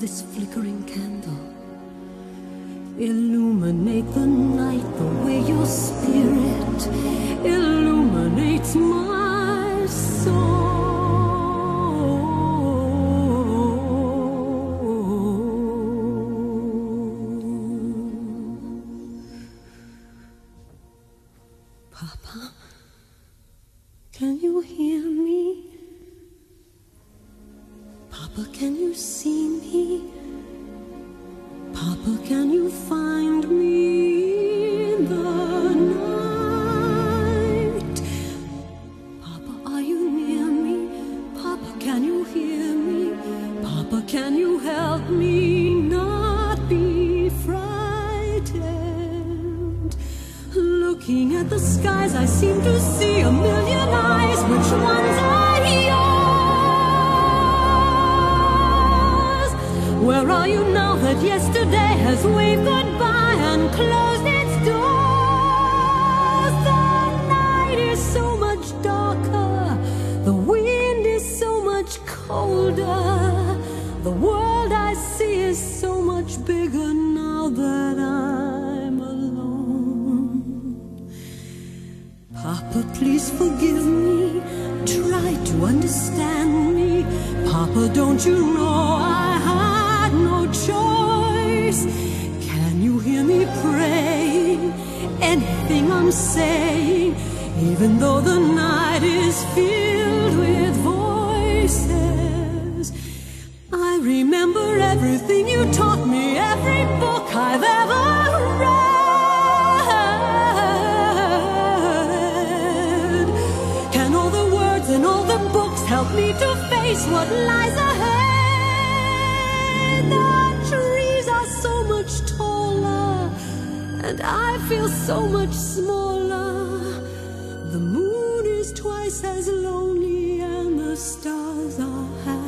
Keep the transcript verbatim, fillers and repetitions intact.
this flickering candle. Illuminate the night the way your spirit illuminates my soul. Papa, can you hear me? Papa, can you see me? Papa, can you find me in the night? Papa, are you near me? Papa, can you hear me? Papa, can you help me not be frightened? Looking at the skies, I seem to see a million eyes. Which ones are yours? Where are you now that yesterday has waved goodbye and closed its doors? The night is so much darker, the wind is so much colder. The world I see is so much bigger now that I'm alone. Papa, please forgive me, try to understand me. Papa, don't you know I had no choice? Can you hear me praying, anything I'm saying, even though the night is filled with voices? I remember everything you taught me, every book I've ever read. Can all the words and all the books help me to face what lies ahead? The trees are so much taller, and I feel so much smaller. The moon is twice as lonely, and the stars are half